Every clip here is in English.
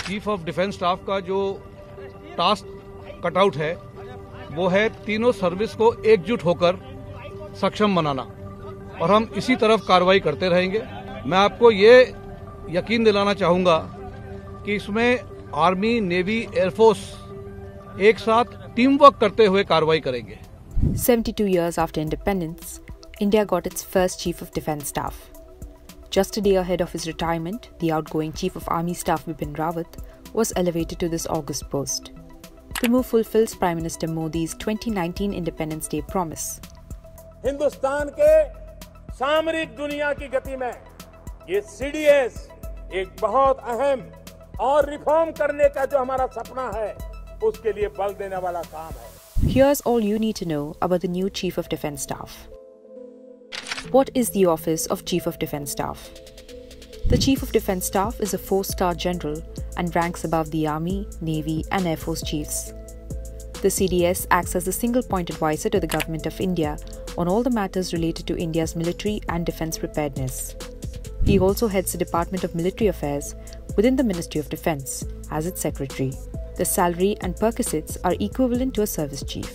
Chief of defence staff का जो task cutout है वो है तीनों सर्विस को एकजुट होकर सक्षम बनाना, और हम इसी तरफ कार्रवाई करते रहेंगे। मैं आपको ये यकीन दिलाना चाहूँगा कि इसमें आर्मी, नेवी, एयरफोर्स एक साथ टीम वर्क करते हुए कार्रवाई करेंगे। 72 years after independence, India got its first Chief of Defence Staff. Just a day ahead of his retirement, the outgoing Chief of Army Staff Bipin Rawat was elevated to this august post. The move fulfills Prime Minister Modi's 2019 Independence Day promise. Hindustan के सामरिक दुनिया की गति में ये CDS एक बहुत अहम और रिफॉर्म करने का जो हमारा सपना है उसके लिए बल देने वाला काम है। Here's all you need to know about the new Chief of Defence Staff. What is the office of Chief of Defence Staff? The Chief of Defence Staff is a 4-star general and ranks above the Army, Navy and Air Force chiefs. The CDS acts as the single point advisor to the Government of India on all the matters related to India's military and defence preparedness. He also heads the Department of Military Affairs within the Ministry of Defence as its secretary. The salary and perquisites are equivalent to a service chief.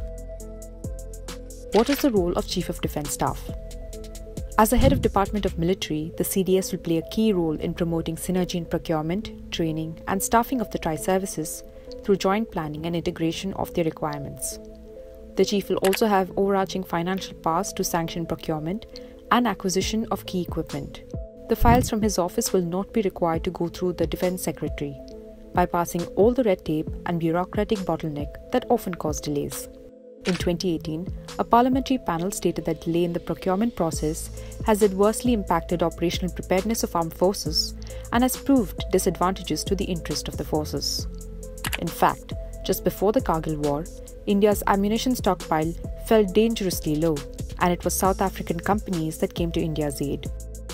What is the role of Chief of Defence Staff? As the head of Department of Military, the CDS will play a key role in promoting synergy in procurement, training and staffing of the tri-services through joint planning and integration of their requirements. The Chief will also have overarching financial powers to sanction procurement and acquisition of key equipment. The files from his office will not be required to go through the Defence Secretary, bypassing all the red tape and bureaucratic bottleneck that often cause delays. In 2018, a parliamentary panel stated that delay in the procurement process has adversely impacted operational preparedness of armed forces and has proved disadvantageous to the interest of the forces. In fact, just before the Kargil War, India's ammunition stockpile fell dangerously low, and it was South African companies that came to India's aid.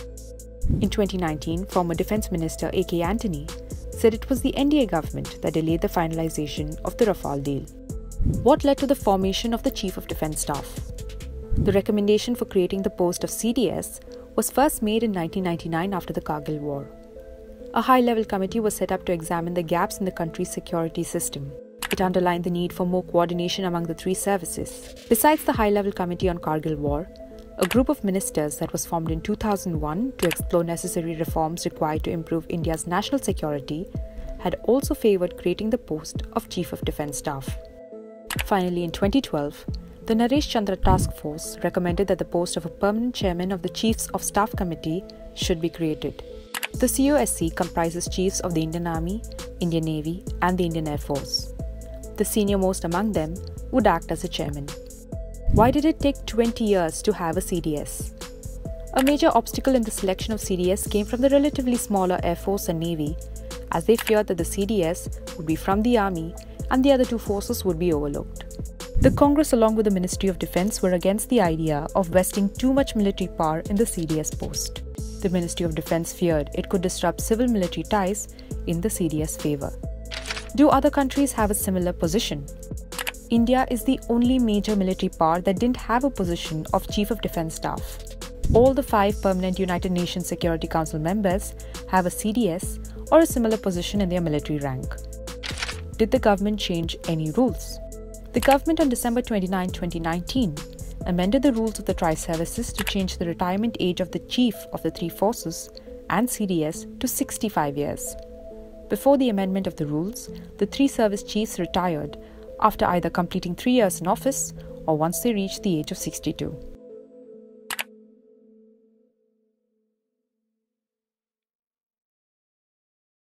In 2019, former Defence Minister A.K. Antony said it was the NDA government that delayed the finalization of the Rafale deal. What led to the formation of the Chief of Defence Staff? The recommendation for creating the post of CDS was first made in 1999 after the Kargil War. A high-level committee was set up to examine the gaps in the country's security system. It underlined the need for more coordination among the three services. Besides the high-level committee on Kargil War, a group of ministers that was formed in 2001 to explore necessary reforms required to improve India's national security had also favoured creating the post of Chief of Defence Staff. Finally, in 2012, the Naresh Chandra Task Force recommended that the post of a permanent chairman of the Chiefs of Staff Committee should be created. The COSC comprises chiefs of the Indian Army, Indian Navy and the Indian Air Force. The senior-most among them would act as a chairman. Why did it take 20 years to have a CDS? A major obstacle in the selection of CDS came from the relatively smaller Air Force and Navy, as they feared that the CDS would be from the Army and the other two forces would be overlooked. The Congress along with the Ministry of Defence were against the idea of vesting too much military power in the CDS post. The Ministry of Defence feared it could disrupt civil-military ties in the CDS favour. Do other countries have a similar position? India is the only major military power that didn't have a position of Chief of Defence Staff. All the 5 permanent United Nations Security Council members have a CDS or a similar position in their military rank. Did the government change any rules? The government on December 29, 2019 amended the rules of the tri-services to change the retirement age of the chief of the three forces and CDS to 65 years. Before the amendment of the rules, the three service chiefs retired after either completing 3 years in office or once they reached the age of 62.